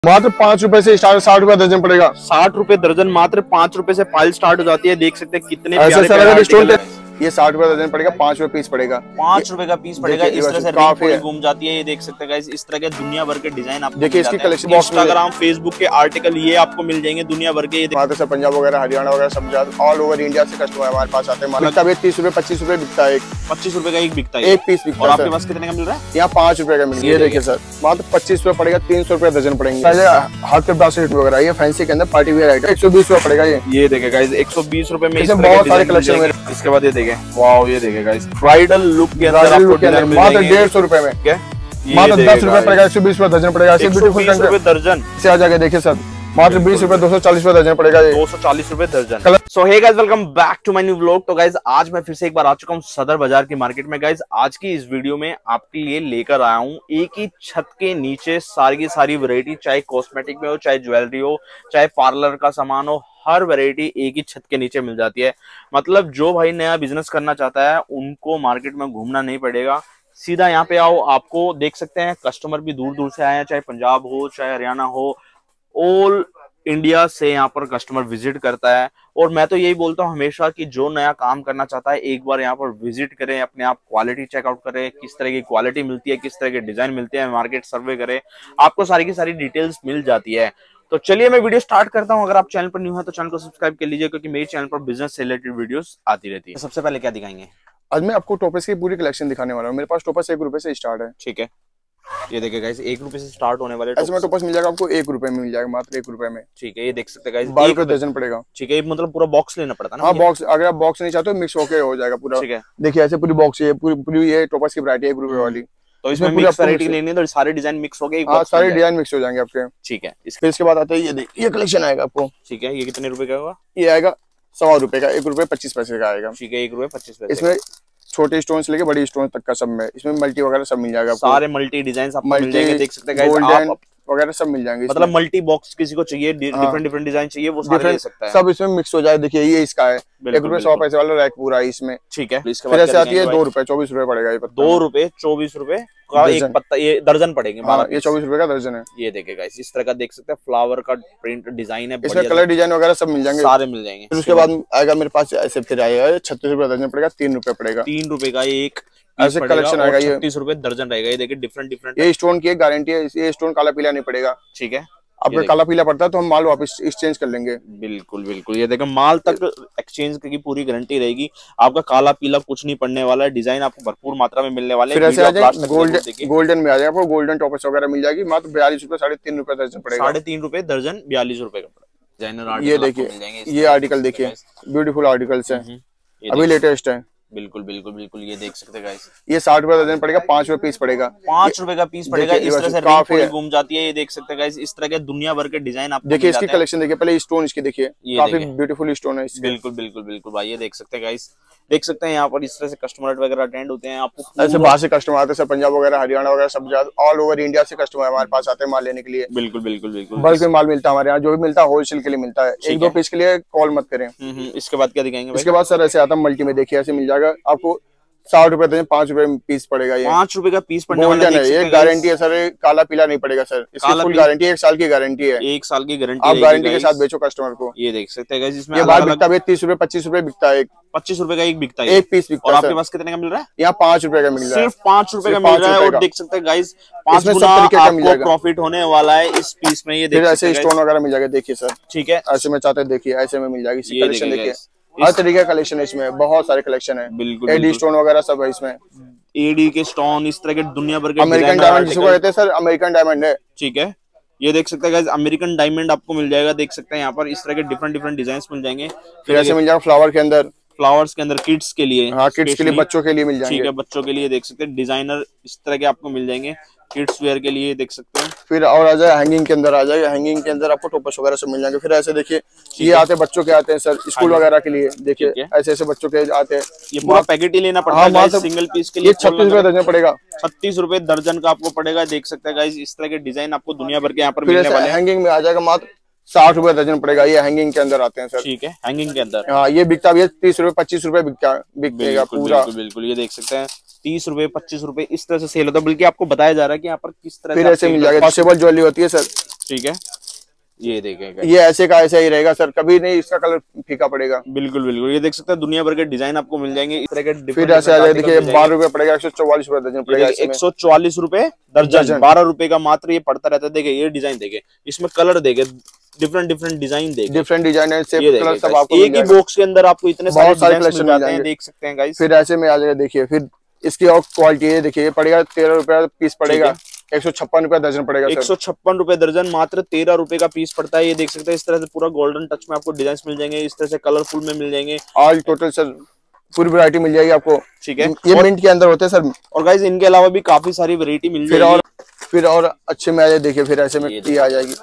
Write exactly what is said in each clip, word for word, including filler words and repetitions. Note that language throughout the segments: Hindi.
मात्र पाँच रुपए से स्टार्ट, साठ रुपए दर्जन पड़ेगा। साठ रुपए दर्जन, मात्र पाँच रुपए से फाइल स्टार्ट हो जाती है। देख सकते हैं कितने ऐसे प्यारे प्यारे। ये साठ रुपए दर्जन पड़ेगा, पाँच रुपए पीस पड़ेगा, पाँच रुपए का पीस पड़ेगा। इस तरह से रिंग घूम जाती है। ये देख सकते हैं इस तरह के दुनिया भर के डिजाइन आपको देखिए। इसकी कलेक्शन इंस्टाग्राम, फेसबुक के आर्टिकल ये आपको मिल जाएंगे दुनिया भर के। सर पंजाब वगैरह, हरियाणा वगैरह सब ऑल ओवर इंडिया से कस्टमर हमारे पास आते हैं। बिकता है तीस रुपए पच्चीस रुपए बिकता है। पच्चीस रुपए का एक बिकता है, एक पीस बिकता है। और आपके पास कितने का मिल रहा है? यहाँ पाँच रुपए का मिल रहा है। ये देखिए सर, मात्र पच्चीस रुपए पड़ेगा, तीन सौ रुपए दर्जन पड़ेंगे। पहले हाथ के ब्रासलेट वगैरह, ये फैंसी के अंदर पार्टी वेयर आइटम एक सौ बीस रुपए पड़ेगा। ये ये देखेगा एक सौ बीस रुपए में बहुत सारे कलेक्शन। इसके बाद ये देखे, वाओ, ये देखेगा ब्राइडल लुक के अंदर मात्र डेढ़ सौ रुपए में। क्या मात्र दस रुपए पड़ेगा, एक सौ बीस रुपए दर्जन पड़ेगा। ऐसे ब्यूटीफुल दर्जन से आ जाएगा। देखिए सर, मात्र बीस रुपए, दो सौ चालीस रुपए दर्जन पड़ेगा। दो सौ चालीस रुपए दर्जन। So hey guys, welcome back to my new vlog. तो गाइस आज मैं फिर से एक बार आ चुका हूँ सदर बाजार की मार्केट में। गाइस आज की इस वीडियो में आपके लिए लेकर आया हूँ एक ही छत के नीचे सारी की सारी वैरायटी, चाहे कॉस्मेटिक में हो, चाहे ज्वेलरी हो, चाहे पार्लर का सामान हो, हर वैरायटी एक ही छत के नीचे मिल जाती है। मतलब जो भाई नया बिजनेस करना चाहता है उनको मार्केट में घूमना नहीं पड़ेगा, सीधा यहाँ पे आओ। आपको देख सकते हैं कस्टमर भी दूर दूर से आए हैं, चाहे पंजाब हो, चाहे हरियाणा हो, ऑल इंडिया से यहाँ पर कस्टमर विजिट करता है। और मैं तो यही बोलता हूँ हमेशा कि जो नया काम करना चाहता है एक बार यहाँ पर विजिट करें, अपने आप क्वालिटी चेकआउट करें, किस तरह की क्वालिटी मिलती है, किस तरह के डिजाइन मिलते हैं, मार्केट सर्वे करें, आपको सारी की सारी डिटेल्स मिल जाती है। तो चलिए मैं वीडियो स्टार्ट करता हूं। अगर आप चैनल पर न्यू है तो चैनल को सब्सक्राइब कर लीजिए, क्योंकि मेरे चैनल पर बिजनेस से रिलेटेड वीडियोस आती रहती है। तो सबसे पहले क्या दिखाएंगे? आज मैं आपको टॉपर्स की पूरी कलेक्शन दिखाने वाला हूं। मेरे पास टॉपर्स एक रुपए से स्टार्ट है। ठीक है, ये देखिए गाइस, एक रुपए से स्टार्ट होने वाले ऐसे में टॉपर्स मिल जाएगा आपको एक रुपए में मिल जाएगा, मात्र एक रुपए में। ठीक है, ये देख सकते हैं गाइस, बारह रुपए दर्जन पड़ेगा। ठीक है, मतलब पूरा बॉक्स लेना पड़ता है ना? हाँ बॉक्स, अगर आप बॉक्स नहीं चाहते तो मिक्स होके हो जाएगा पूरा। ठीक है, देखिए ऐसे पूरी बॉक्स, ये पूरी पूरी ये टॉपर्स की वैरायटी है एक रुपए वाली। तो इसमें मिक्स वैरायटी लेनी है तो सारे डिजाइन मिक्स हो गए, हाँ सारे डिजाइन मिक्स हो जाएंगे आपके। ठीक है, फिर इसके बाद आता है ये देखिए, ये कलेक्शन आएगा आपको। ठीक है, ये कितने रुपए का होगा? ये आएगा सवा रुपए का, एक रुपए पच्चीस पैसे का आएगा। ठीक है, एक रुपए पच्चीस पैसे। इसमें छोटे स्टोन से लेके बड़ी स्टोन तक का सब में, इसमें मल्टी वगैरह सब मिल जाएगा। सारे मल्टी डिजाइन आपको मिल जाएंगे। देख सकते हैं गोल्डन वगैरह सब मिल जाएंगे। मतलब मल्टी बॉक्स किसी को चाहिए, डिफरेंट डिफरेंट डिजाइन चाहिए, वो सारे ले सकता है। सब इसमें मिक्स हो जाए। देखिए ये इसका है एक रुपए सौ पैसे वाला रैक पूरा है इसमें। ठीक है, फिर ऐसे आती है दो रुपए चौबीस रुपए पड़ेगा। ये दो रुपए चौबीस रुपए का एक पत्ता, ये दर्जन पड़ेंगे। हाँ, ये चौबीस रुपए का दर्जन है। ये देखेगा इस तरह का, देख सकते हैं फ्लावर का प्रिंट डिजाइन है, इसमें कलर डिजाइन वगैरह सब मिल जाएंगे, सारे मिल जाएंगे। फिर उसके बाद आएगा मेरे पास ऐसे फिर आएगा छत्तीस रुपए दर्जन पड़ेगा, तीन रुपए पड़ेगा। तीन रुपए का एक ऐसे कलेक्शन आएगा। ये छत्तीस रुपए दर्जन रहेगा। ये देखिए डिफरेंट डिफरेंट। ये स्टोन की गारंटी है, ये स्टोन काला पीला नहीं पड़ेगा। ठीक है, अगर काला पीला पड़ता है तो हम माल वापस एक्सचेंज कर लेंगे। बिल्कुल बिल्कुल, ये देखो माल तक एक्सचेंज की पूरी गारंटी रहेगी। आपका काला पीला कुछ नहीं पड़ने वाला है। डिजाइन आपको भरपूर मात्रा में मिलने वाले हैं। फिर ऐसे आ जाए गोल्डन, गोल्डन में आ जाएगा आपको गोल्डन टॉपर्स वगैरह मिल जाएगी, मात्र बयालीस रुपए, साढ़े तीन रुपए दर्जन पड़ेगा। साढ़े तीन रुपए दर्जन, बयालीस रुपए का डिजाइनर। ये देखिए, ये आर्टिकल देखिए, ब्यूटीफुल आर्टिकल्स है, अभी लेटेस्ट है। बिल्कुल बिल्कुल बिल्कुल, ये देख सकते हैं गाइस, ये साठ रुपए दर्जन पड़ेगा, पांच रुपए पीस पड़ेगा, पांच रुपए का पीस पड़ेगा। इस तरह से रिंग घूम जाती है। ये देख सकते हैं गाइस, इस तरह के दुनिया भर के डिजाइन आप देखिए। इसकी कलेक्शन देखिए, पहले स्टोन इसकी देखिए, काफी ब्यूटीफुल स्टोन है। बिल्कुल बिल्कुल बिल्कुल भाई, ये देख सकते हैं गाइस, देख सकते हैं यहाँ पर इस तरह से कस्टमर वगैरह अटेंड होते हैं। आपको ऐसे बाहर से कस्टमर आते हैं सर, पंजाब वगैरह, हरियाणा वगैरह सब ऑल ओवर इंडिया से कस्टमर हमारे पास आते हैं माल लेने के लिए। बिल्कुल बिल्कुल बिल्कुल, बल्क में माल मिलता है हमारे यहाँ, जो भी मिलता है होलसेल के लिए मिलता है। एक दो पीस के लिए कॉल मत करें। इसके बाद क्या दिखाएंगे? इसके बाद सर ऐसे आता है मल्टी में, देखिए ऐसे मिल जाएगा आपको साठ रुपए दर्जन, पांच रुपए पीस पड़ेगा। ये पांच रुपए का पीस पड़ने वाला है। ये गारंटी है सर, काला पीला नहीं पड़ेगा सर। इसकी फुल गारंटी, एक साल की गारंटी है। एक साल की गारंटी, आप गारंटी के साथ बेचो कस्टमर को। ये देख सकते हैं इसमें ये बाल बिकता है तीस रुपए पच्चीस रुपए बिकता है, पच्चीस रुपए का एक बिकता है, एक पीस बिकता है। और आपके पास कितने का मिल रहा है? यहाँ पांच रुपए का मिल रहा है, सिर्फ पांच रुपए का मिल रहा है। और देख सकते हैं गाइस, पांच गुना आपको प्रॉफिट होने वाला है इस पीस में। ये देखिए ऐसे स्टोन वगैरह मिल जाएगा। देखिए सर, ठीक है, ऐसे में चाहते हैं देखिए, ऐसे में मिल जाएगी। कलेक्शन देखिए, हर तरीके का कलेक्शन है इसमें, बहुत सारे कलेक्शन है। बिल्कुल, एडी स्टोन वगैरह सब है इसमें, एडी के स्टोन, इस तरह के दुनिया भर के। अमेरिकन डायमंड जिसको कहते हैं सर, अमेरिकन डायमंड है। ठीक है, ये देख सकते हैं गाइस, अमेरिकन डायमंड आपको मिल जाएगा। देख सकते हैं यहाँ पर इस तरह के डिफरेंट डिफरेंट डिजाइन मिल जाएंगे। फिर ऐसे मिल जाएगा फ्लावर के अंदर, फ्लावर्स के अंदर किड्स के लिए। हाँ, किड्स के लिए, बच्चों के लिए मिल जाएंगे। ठीक है, बच्चों के लिए देख सकते हैं डिजाइनर इस तरह के आपको मिल जाएंगे, किड्स वेयर के लिए देख सकते हैं। फिर और आ जाए हैंगिंग के अंदर, आ जाए हैंगिंग के अंदर आपको टोपर्स वगैरह सब मिल जाएंगे। फिर ऐसे देखिए, ये आते हैं बच्चों के आते हैं सर, स्कूल वगैरह के लिए। देखिए ऐसे ऐसे बच्चों के आते हैं। ये पूरा पैकेट ही लेना पड़ता है सिंगल पीस के लिए। छत्तीस रुपए दर्जन पड़ेगा, छत्तीस रुपए दर्जन का आपको पड़ेगा। देख सकते हैं गाइस, इस तरह के डिजाइन आपको दुनिया भर के यहाँ पर मिलने वाले हैं। हैंगिंग में आ जाएगा, मात्र साठ रुपए दर्जन पड़ेगा। ये हैंगिंग के अंदर आते हैं सर। ठीक है, हैंगिंग के अंदर। हाँ, ये बिकता भी है तीस रुपए पच्चीस रुपए बिकता बिकेगा पूरा। बिल्कुल बिल्कुल, ये देख सकते हैं तीस रुपए पच्चीस रुपए इस तरह से सेल होता है। बल्कि आपको बताया जा रहा है कि यहाँ पर किस तरह फिर ऐसे मिल जाएगा। पॉसिबल ज्वेलरी होती है सर, ठीक है, ये देखेगा, ये ऐसे का ऐसा ही रहेगा सर, कभी नहीं इसका कलर फीका पड़ेगा। बिल्कुल बिल्कुल, ये देख सकते हैं दुनिया भर के डिजाइन आपको मिल जाएंगे इस तरह के। फिर ऐसे आ जाए देखिए, बारह रुपए पड़ेगा, एक सौ चौवालीस रुपए दर्जन पड़ेगा, एक सौ चौवालीस रुपए दर्जन, बारह रुपए का मात्र ये पड़ता रहता है। देखिए ये डिजाइन देखे, इसमें कलर देखे, डिफरेंट डिफरेंट डिजाइन देखे, डिफरेंट डिजाइन है, कलर सब आपको एक ही बॉक्स के अंदर आपको इतने सारे कलेक्शन मिल जाते हैं, देख सकते हैं गाइस। फिर ऐसे में आ जाएगा देखिए, फिर इसकी और क्वालिटी है देखिए, पड़ेगा तेरह रुपए पीस पड़ेगा, एक सौ छप्पन रुपए दर्जन पड़ेगा, एक सौ छप्पन रुपए दर्जन, मात्र तेरह रुपए का पीस पड़ता है। ये देख सकते हैं इस तरह से पूरा गोल्डन टच में आपको डिजाइन मिल जाएंगे, इस तरह से कलरफुल में मिल जाएंगे। आज टोटल सर पूरी वैरायटी मिल जाएगी आपको, ठीक है। ये मिंट के अंदर होते हैं सर, और गाइस इनके अलावा भी काफी सारी वैरायटी मिल जाएगी। फिर और फिर और अच्छे में आ जाए देखिए, फिर ऐसे में ये आ जाएगी,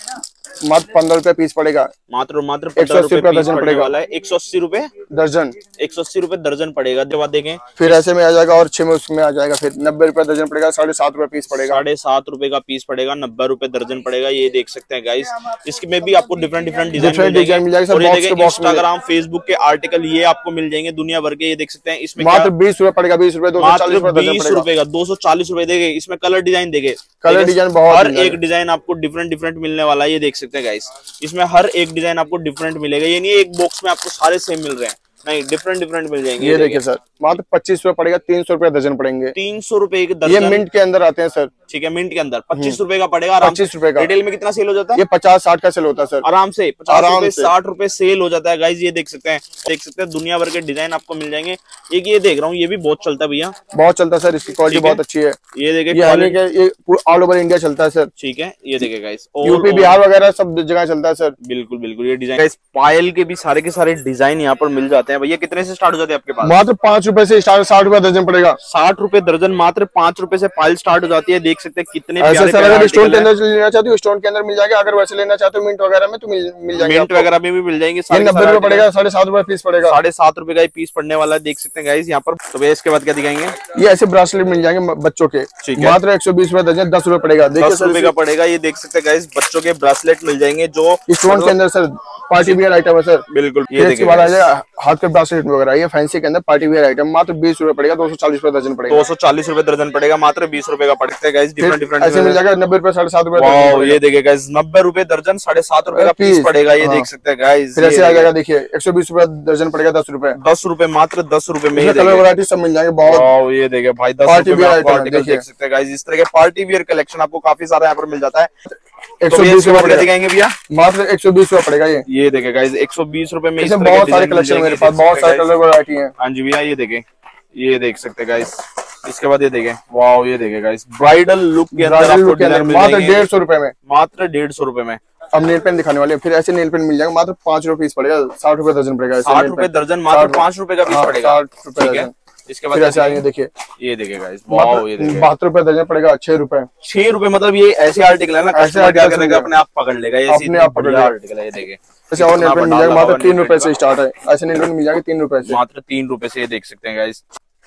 मात्र पंद्रह रुपए पीस पड़ेगा, मात्र मात्र एक सौ अस्सी रुपए दर्जन पड़ेगा वाला है, एक सौ अस्सी रुपए दर्जन, एक सौ अस्सी रुपए दर्जन पड़ेगा। जब देखें फिर ऐसे में आ जाएगा, और छह में उसमें आ जाएगा, फिर नब्बे रुपए दर्जन पड़ेगा, साढ़े सात रुपए पीस पड़ेगा, साढ़े सात रुपए का पीस पड़ेगा, नब्बे रुपए दर्जन पड़ेगा। ये देख सकते हैं गाइस, इसमें भी आपको डिफरेंट डिफरेंट डिजाइन मिल जाएगा। इंस्टाग्राम फेसबुक के आर्टिकल ये आपको मिल जाएंगे दुनिया भर के, ये देख सकते हैं। इसमें मात्र बीस रुपए पड़ेगा, बीस रुपए, बीस रुपए का दो सौ चालीस रुपए देंगे। इसमें कलर डिजाइन देंगे, कलर डिजाइन बहुत, हर एक डिजाइन आपको डिफरेंट डिफरेंट मिलने वाला है। ये देख सकते हैं गाइस, इसमें हर एक डिजाइन आपको डिफरेंट मिलेगा, ये नहीं एक बॉक्स में आपको सारे सेम मिल रहे हैं, नहीं डिफरेंट डिफरेंट मिल जाएंगे। ये देखिए सर, मात्र पच्चीस रुपए पड़ेगा, तीन सौ रुपए दर्जन पड़ेंगे, तीन सौ रुपए के दर्जन। ये मिंट के अंदर आते हैं सर, ठीक है, मिंट के अंदर पच्चीस रुपए का पड़ेगा, पच्चीस रुपए का। रिटेल में कितना सेल हो जाता है? ये पचास साठ का सेल होता है सर, आराम से पचास रुपए साठ रुपए सेल हो जाता है गाइस। ये देख सकते हैं, देख सकते हैं दुनिया भर के डिजाइन आपको मिल जाएंगे। एक ये देख रहा हूँ, ये भी बहुत चलता है भैया, बहुत चलता है सर, इसकी क्वालिटी बहुत अच्छी है। ये देखिए, ऑल ओवर इंडिया चलता है सर, ठीक है। ये देखिए गाइस, यूपी बिहार वगैरह सब जगह चलता है सर। बिल्कुल बिल्कुल, ये डिजाइन पायल के भी सारे के सारे डिजाइन यहाँ पर मिल जाते हैं। भैया कितने से स्टार्ट हो जाते हैं आपके पास? मात्र पांच रुपए से स्टार्ट, साठ रुपए दर्जन पड़ेगा, साठ रुपए दर्जन, मात्र पांच रुपए से पायल स्टार्ट हो जाती है। देख सकते हैं कितने ऐसे सर, अगर स्टोन के अंदर लेना चाहते हो स्टोन के अंदर मिल जाएगा, अगर वैसे लेना चाहते हो मिंट वगैरह में तो मिल जाएंगे, मिंट वगैरह में भी मिल जाएंगे। नब्बे रुपए पड़ेगा, साढ़े सात रुपए पीस पड़ेगा, साढ़े सात रुपए का पीस पड़ने वाला है, देख सकते हैं गाइस यहाँ पर। तो भैया इसके बाद क्या दिखाएंगे? ये ऐसे ब्रासलेट मिल जाएंगे बच्चों के, मात्र एक सौ बीस रुपए दर्जन, दस रुपए पड़ेगा, दस रुपए का पड़ेगा। ये देख सकते हैं गाइस, बच्चों के ब्रासलेट मिल जाएंगे जो स्टोन के अंदर सर, पार्टी वियर आइटम है सर। बिल्कुल, ये इसके बाद आ जाएगा हाथ के ब्रासलेट वगैरह, ये फैंसी के अंदर पार्टी वियर आइटम, मात्र बीस रुपए पड़ेगा, दो सौ चालीस रुपए दर्जन पड़ेगा, दो सौ चालीस रुपए दर्जन पड़ेगा, मात्र बीस रुपए का पड़ता है गाइस। डिफरेंट डिफरेंट ऐसे मिल जाएगा, नब्बे रुपए, साढ़े सात रुपए। ये देखिए गाइस, नब्बे रुपए दर्जन, साढ़े सात रुपए का पीस पड़ेगा। ये देख सकते हैं गाइस, फिर ऐसे आ जाएगा देखिए, एक सौ बीस रुपए दर्जन पड़ेगा, दस रुपए, दस रुपए, मात्र दस रुपए में कलर वैरायटी सब मिल जाएंगे बहुत। ये देखिए भाई, दस रुपए में आपको आर्टिकल देख सकते हैं गाइस। इस तरह के पार्टी वियर कलेक्शन आपको काफी सारा यहाँ पर मिल जाता है। एक सौ बीस रुपए दिखाएंगे भैया, मात्र एक सौ बीस रुपए पड़ेगा। ये ये देखे गाइस, एक सौ बीस रुपए में बहुत सारे कलेक्शन मेरे पास, बहुत सारे कलर वैरायटी है। हाँ जी भैया, ये देखे, ये देख सकते हैं गाइस। इसके बाद ये देखे, वाओ, ये देखे गाइस, ब्राइडल लुक के अंदर आपको डिजाइन मिल मात्र डेढ़ सौ रुपए में, मात्र डेढ़ सौ रुपए में। अब नेल पेन दिखाने वाले हैं, फिर ऐसे नेल पेन मिल जाएगा, मात्र पांच रुपए पीस पड़ेगा, साठ रुपए दर्जन पड़ेगा, साठ रुपए दर्जन, मात्र पांच रुपए का पीस पड़ेगा, साठ रुपए दर्जन। इसके बाद ऐसे आएंगे देखिए, ये देखिए गाइस, वाओ, ये देखिए बहत्तर रुपए दर्जन पड़ेगा, छह रुपए, छह रुपए। मतलब ये ऐसे आर्टिकल है ना, ऐसे आर्टिकल करेगा अपने आप पकड़ लेगा, ये अपने आप पकड़ लेगा आर्टिकल है। ये देखिए, ऐसे और नेल पेन मिल जाएगा, मात्र तीन रुपए से स्टार्ट है, ऐसे नेल पेन मिल जाएगा तीन रुपए से, मात्र तीन रुपए से। ये देख सकते हैं गाइस,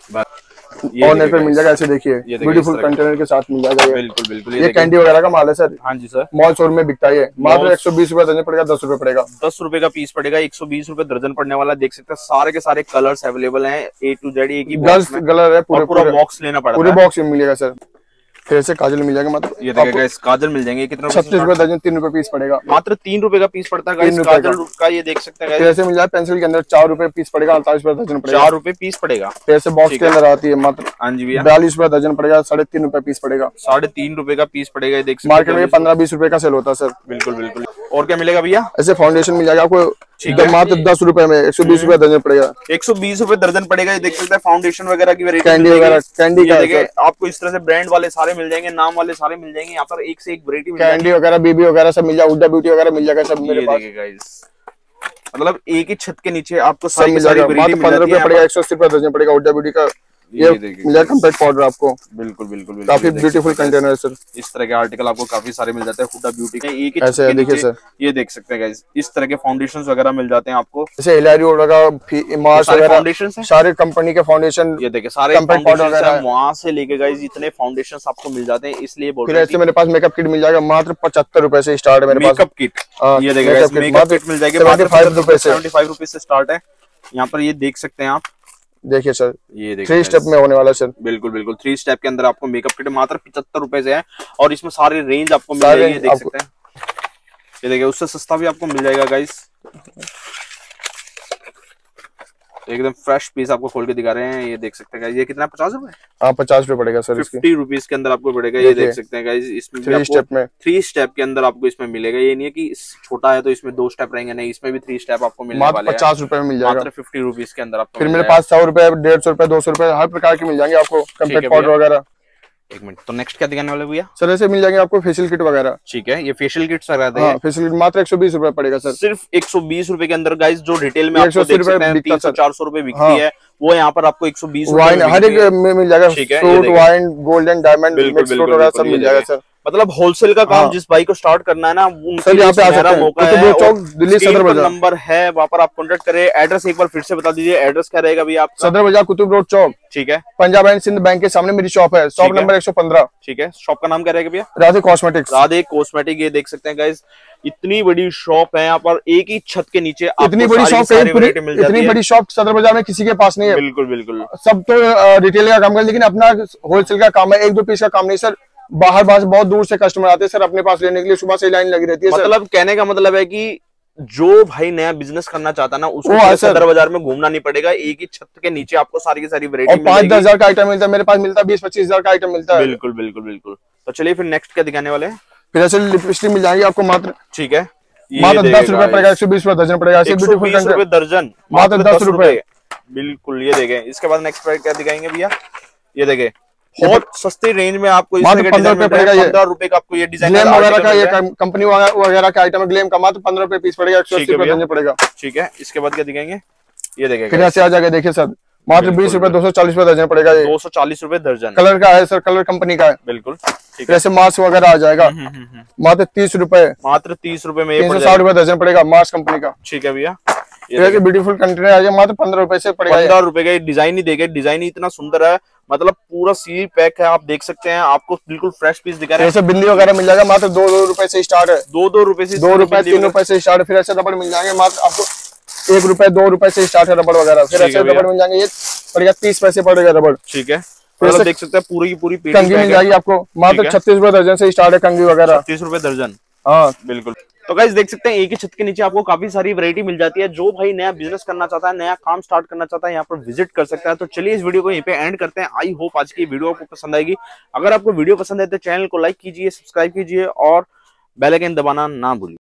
और नेल पेन मिल जाएगा, ऐसे देखिए ब्यूटीफुल कंटेनर के साथ मिल जाएगा। बिल्कुल बिल्कुल, ये कैंडी वगैरह का माल है सर। हाँ जी सर, मॉल शोरूम में बिकता है, मात्र एक सौ बीस रुपए दर्जन पड़ेगा, दस रुपए पड़ेगा, दस रुपए का पीस पड़ेगा, एक सौ बीस रुपए दर्जन पड़ने वाला। देख सकते हैं सारे के सारे कलर्स अवेलेबल हैं, ए टू जेड, एक ही गर्ल्स कलर है, पूरे पूरा बॉक्स लेना पड़ता है, पूरे बॉक्स में मिलेगा सर। फिर से काजल मिल जाएगा, मतलब ये देखिए काजल मिल जाएंगे, कितना छत्तीस रुपए दर्जन, तीन रुपए पीस पड़ेगा, मात्र तीन रुपए का पीस पड़ता है काजल का। ये देख सकते हैं, ऐसे मिल जाए पेंसिल के अंदर, चार रुपए पीस पड़ेगा, अड़तालीस रुपए दर्जन पड़ेगा, चार रुपए पीस पड़ेगा। ऐसे बॉक्स के अंदर आती है, मात्र हाँ जी भैया, बयालीस रुपए दर्जन पड़ेगा, साढ़े तीन रुपए पीस पड़ेगा, साढ़े तीन रुपए का पीस पड़ेगा। ये देख सकते हैं, मार्केट में पंद्रह बीस रुपए का सेल होता है सर। बिल्कुल बिल्कुल। और क्या मिलेगा भैया? ऐसे फाउंडेशन मिल जाएगा आपको, मात्र दस रुपए में, एक सौ बीस रुपए दर्जन पड़ेगा, एक सौ बीस रुपए दर्जन पड़ेगा। ये देख सकते हैं फाउंडेशन वगैरह की वैरायटी, कैंडी वगैरह, कैंडी का आपको इस तरह से ब्रांड वाले सारे मिल जाएंगे, नाम वाले सारे मिल जाएंगे यहाँ पर, एक से एक वैरायटी मिल जाएगी। कैंडी वगैरह, बीबी वगैरह सब मिल जाएगा, हुड्डा ब्यूटी वगैरह मिल जाएगा सब मेरे पास। मतलब एक ही छत के नीचे आपको सब मिल जाएगा, मात्र पंद्रह रुपए पड़ेगा, एक सौ अस्सी रुपए दर्जन पड़ेगा, हुड्डा ब्यूटी का ये मिल जाएगा कम्पैक्ट पाउडर आपको। बिल्कुल बिल्कुल, काफी ब्यूटीफुल कंटेनर है सर। इस तरह के आर्टिकल आपको काफी सारे मिल जाते हैं हुड्डा ब्यूटी के, एक ही ऐसे देखिए सर, ये देख सकते हैं गाइस, इस तरह के फाउंडेशंस वगैरह मिल जाते हैं आपको, जैसे हिलारी वगैरह, मार्स वगैरह, फाउंडेशन सारे कंपनी के फाउंडेशन। ये देखिए सारे कम्पैक्ट पाउडर वगैरह वहां से लेके गाइस इतने फाउंडेशंस आपको मिल जाते हैं, इसलिए बोल रहे हैं। फिर ऐसे मेरे पास मेकअप किट मिल जाएगा, मात्र पचहत्तर रुपए से स्टार्ट है मेरे पास मेकअप किट। ये देखिए गाइस, मेकअप किट मिल जाएगी मात्र पचहत्तर रुपए से, पचहत्तर रुपए से स्टार्ट है यहाँ पर। ये देख सकते हैं आप, देखिए सर, ये देखिए थ्री स्टेप में होने वाला सर। बिल्कुल बिल्कुल, थ्री स्टेप के अंदर आपको मेकअप किट मात्र पचहत्तर रुपए से है, और इसमें सारी रेंज आपको मिल जाएगी, देख सकते हैं। ये देखिए उससे सस्ता भी आपको मिल जाएगा गाइस, एकदम फ्रेश पीस आपको खोल के दिखा रहे हैं। ये देख सकते हैं गाइस, ये कितना पचास रुपए हाँ पचास रुपए पड़ेगा सर, फिफ्टी रुपीज के अंदर आपको पड़ेगा। ये देख सकते हैं गाइस, इसमें थ्री स्टेप में थ्री स्टेप के अंदर आपको इसमें मिलेगा। ये नहीं है कि छोटा है तो इसमें दो स्टेप रहेंगे, नहीं, इसमें भी थ्री स्टेप आपको मिलने वाले हैं। पचास रुपए में मिल जाएगा, मात्र फिफ्टी रुपीज के अंदर आपको। फिर मेरे पास सौ रुपए, डेढ़ सौ रुपए, दो सौ रुपए हर प्रकार के मिल जाएंगे आपको, कम्पेक्ट पाउडर वगैरह। एक मिनट, तो नेक्स्ट क्या दिखाने वाले भैया? सर ऐसे मिल जाएंगे आपको फेशियल किट वगैरह। ठीक है, ये फेशियल किट्स वगैरह हाँ, फेशियल किट मात्र एक सौ बीस रुपए पड़ेगा सर, सिर्फ एक सौ बीस रुपए के अंदर गाइस। जो रिटेल में आपको देख सकते हैं तीन सौ चार सौ रुपए बिकती हाँ। है, वो यहाँ पर आपको एक सौ बीस वाइन हर एक में मिल जाएगा, fruit wine golden diamond mix fruit वगैरह सब मिल जाएगा सर। मतलब होलसेल का काम जिस भाई को स्टार्ट करना है ना, सर यहाँ पे आ सकते हैं, मौका है, चौक दिल्ली सदर बाजार नंबर है, वहाँ पर आप कॉन्टेक्ट करें। एड्रेस एक बार फिर से बता दीजिए, एड्रेस क्या रहेगा भैया आपका? सदर बाजार कुतुब रोड चौक, ठीक है, पंजाब एंड सिंध बैंक के सामने मेरी शॉप है, शॉप नंबर एक सौ पंद्रह। ठीक है, शॉप का नाम क्या रहेगा भैया? राधे कॉस्मेटिक्स। राधे कॉस्मेटिक। ये देख सकते हैं गाइस, इतनी बड़ी शॉप है यहाँ पर, एक ही छत के नीचे इतनी बड़ी शॉप, इतनी बड़ी शॉप सदर बाजार में किसी के पास नहीं है। बिल्कुल बिल्कुल, सब तो रिटेल का काम कर, लेकिन अपना होलसेल का काम है, एक दो पीस का काम नहीं सर। बाहर बाहर बहुत दूर से कस्टमर आते हैं सर अपने पास लेने के लिए, सुबह से लाइन लगी रहती है। मतलब कहने का मतलब है कि जो भाई नया बिजनेस करना चाहता है ना, उसको सदर बाजार में घूमना नहीं पड़ेगा, एक ही छत के नीचे आपको सारी की सारी वैरायटी मिलेगी। पांच दस हजार का आइटम मिलता है, मेरे पास मिलता है बीस पच्चीस हजार का आइटम मिलता है। बिल्कुल बिल्कुल बिल्कुल। तो चलिए फिर नेक्स्ट क्या दिखाने वाले हैं? फिर ऐसे लिपस्टिक मिल जाएगी आपको मात्र, ठीक है, मात्र दस रुपए पड़ेगा, एक सौ बीस रुपए दर्जन पड़ेगा, ब्यूटीफुल दर्जन मात्र दस रुपए। बिल्कुल, ये देखें। इसके बाद नेक्स्ट प्राइस क्या दिखाएंगे भैया? ये देखें, बहुत सस्ती रेंज में आपको मात्र पंद्रह रुपए पड़ेगा, पंद्रह रुपए का आपको ये डिजाइन ग्लेम वगैरह का, ये कंपनी वगैरह का आइटम है, ग्लेम का मात्र पंद्रह रुपए पीस पड़ेगा, एक सौ अस्सी रुपए दर्जन पड़ेगा। ठीक है, इसके बाद क्या दिखाएंगे? ये देखें, फिर ऐसे आ जाएगा, देखिए सर मात्र बीस रुपए दो सौ चालीस रुपए दर्जन पड़ेगा, दो सौ चालीस रुपए दर्जन। कलर का है सर, कलर कंपनी का है। बिल्कुल, ठीक है। ऐसे मास्क वगैरह आ जाएगा मात्र तीस रुपए, मात्र तीस रुपए में तीन सौ साठ रुपए दर्जन पड़ेगा, मास्क कंपनी का। ठीक है भैया, ये ब्यूटीफुल कंटेनर आ जाएगा, मात्र पंद्रह रुपए से पड़ेगा, पंद्रह रुपए का। डिजाइन ही देखे, डिजाइन ही इतना सुंदर है, मतलब पूरा सील पैक है, आप देख सकते हैं, आपको बिल्कुल फ्रेश पीस दिखा रहे हैं। ऐसे बिंदी वगैरह मिल जाएगा, मात्र दो दो रुपए से स्टार्ट है, दो दो रुपए से, दो रुपए तीन रुपए से स्टार्ट। फिर ऐसे रबड़ मिल जाएंगे, मात्र आपको एक रुपए दो रुपए से स्टार्ट है रबड़ वगैरह। फिर ऐसे रबड़ मिल जाएंगे, ये पड़ेगा तीस पैसे पड़ेगा रबड़। ठीक है, फिर देख सकते हैं पूरी की पूरी कंघी मिल जाएगी आपको, मात्र छत्तीस रुपए दर्जन से स्टार्ट है कंघी वगैरह, छत्तीस रुपए दर्जन। हाँ बिल्कुल। तो गाइस देख सकते हैं, एक ही छत के नीचे आपको काफी सारी वैरायटी मिल जाती है। जो भाई नया बिजनेस करना चाहता है, नया काम स्टार्ट करना चाहता है, यहाँ पर विजिट कर सकता है। तो चलिए इस वीडियो को यहीं पे एंड करते हैं। आई होप आज की वीडियो आपको पसंद आएगी। अगर आपको वीडियो पसंद है तो चैनल को लाइक कीजिए, सब्सक्राइब कीजिए और बेल आइकन दबाना ना भूलिए।